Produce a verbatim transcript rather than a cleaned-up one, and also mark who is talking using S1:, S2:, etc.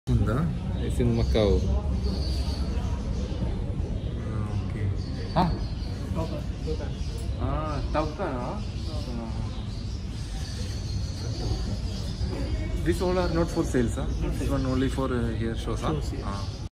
S1: Sunda? It's in Macau. Okay. Ah, ah, Taukan, huh? These all are not for sales, huh? This one only for uh, here shows, huh?
S2: Shows, yeah.
S1: Ah.